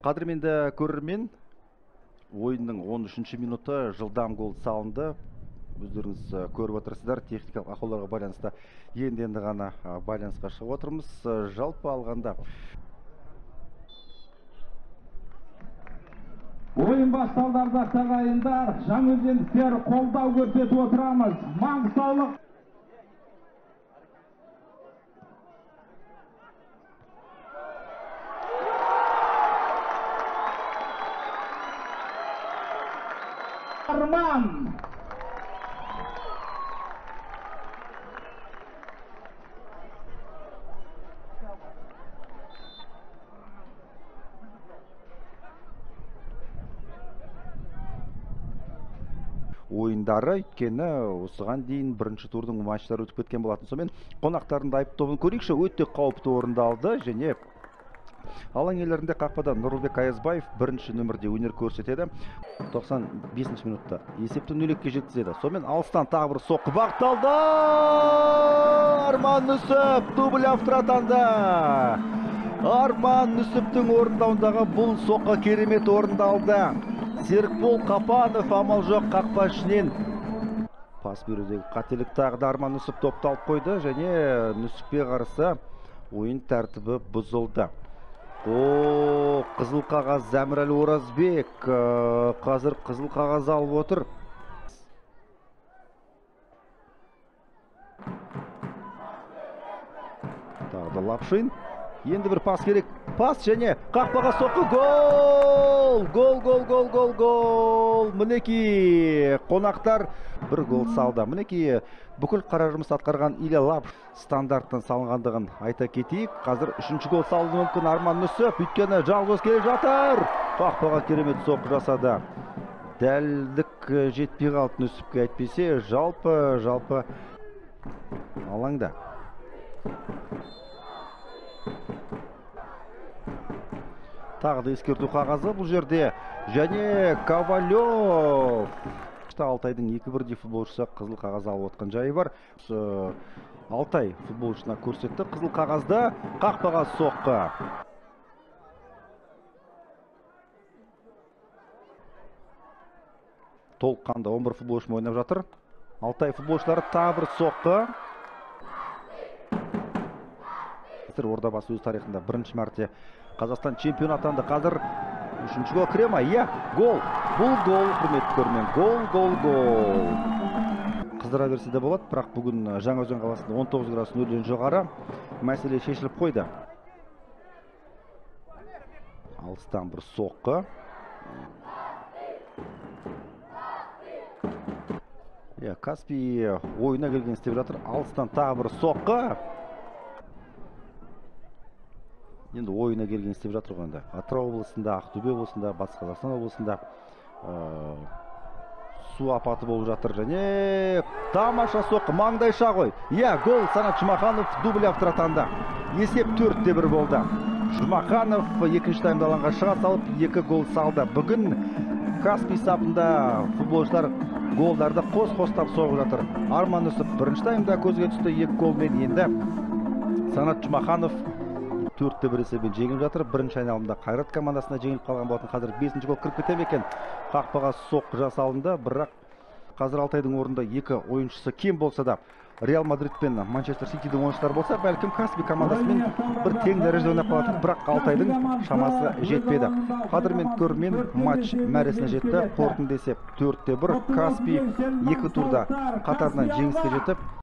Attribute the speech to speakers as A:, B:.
A: Қадірменді көрермен, ойынның 13-ші минуты жылдам гол салынды. Өздеріңіз көріп отырсыздар, техникалық ақауларға байланысты енді ғана байланысқа шығып отырмыз. Жалпы алғанда
B: ойын басталдарда ағайындар, жаңаөзендіктер қолдау көрсетіп отырамыз. Маңғыстаулық Арман
A: ойындары, өйткені осыған дейін бірінші турдың матчтары өтіп кеткен болатын. Сонымен қонақтардың айып тобын көрейікші, өте қауіпті орындалды және алаң иелерінде қақпада Нұрлыбек Аязбаев бірінші нөмірде өнер көрсетеді. 95 минутта есепті 0-ге жеткізеді. Сонымен алыстан тағы бір соққы бағытталды. Арман Нүсіп дубль автор атанды. Арман Нүсіптің орындауындағы бұл соққы керемет орындалды. Серікбол Қапанов амал жоқ қақпа ішінен пас берудегі қателік тағы да Арман Нүсіп топты алып қойды және Нүсіпке қарсы ойын тәртібі бұзылды. Қызыл қағаз Зәмірәлі Оразбек қазір қызыл қағаз алып отыр. Тағы да Лапшин. Енді бір пас керек. Пас және қақпаға соққы. Гол! Мінеки қонақтар бір гол салды. Мінеки бүкіл қара жұмыс атқарған Илья Лапшин стандарттан салынғандығын айта кетейік. Қазір үшінші гол салуы мүмкін Арман Нүсіп, өйткені жалғыз келе жатыр. Қақпаға керемет соққы жасады. Дәлдік жетпей қалды Нүсіпке, әйтпесе жалпы алаңда. Тағы да ескерту қағазы бұл жерде және Ковалев. Алтайдың 2-1 футболшысы қызыл қағаз алып отқан жайы бар. Алтай футболшысына көрсетті қызыл қағазды, қақпаға соққы. Толыққанды 11 футболшы ойнап жатыр. Алтай футболшылары тағы бір соққы. Ордабасы өз тарихында бірінші мәрте Қазақстан чемпион атанды. Қазір үшінші гол кіре ма? Иә, гол. Бұл гол, құрметті көрермен. Гол. Қыздыра берсе де болады, бірақ бүгін Жаңаөзен қаласында 19 градус нөлден жоғары мәселе шешіліп қойды. Алыстан бір соққы. Каспий ойына келген істеп жатыр. Алыстан тағы бір соққы. Енді ойына келген істеп жатыр ғой. Атырау облысында, Ақтөбе облысында, Батыс Қазақстан облысында су апаты болып жатыр және тамаша соққы, маңдайша ғой. Гол Санат Жұмаханов дубль автор атанды. Есеп 4-1 болды. Жұмаханов екінші таймда алаңға шыға салып 2 гол салды. Бүгін Каспий сапында футболшылар голдарды қос-қостап соғып жатыр. Арман Нүсіп бірінші таймда көзге түсті 2 голмен, енді Санат Жұмаханов 4-1 есебімен жеңіліп жатыр. Бірінші айналымда Қайрат командасына жеңіліп қалған болатын. Қазір 5-ші гол кіріп кете ме екен? Қақпаға соққы жасалынды, бірақ қазір Алтайдың орнында 2 ойыншысы кем болса да Реал Мадрид пен Манчестер Ситидің ойыншылары болса, бәлкім Каспий командасымен бір тең дәрежеде ойнап қалады, бірақ Алтайдың шамасы жетпеді. Қадірмен көрермен, матч мәресіне жетті. Қорытынды есеп 4-1. Каспий 2 турда қатарынан жеңіске жетіп